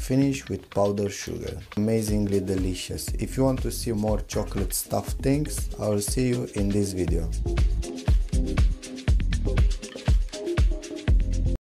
finish with powdered sugar. Amazingly delicious. If you want to see more chocolate stuffed things, I will see you in this video.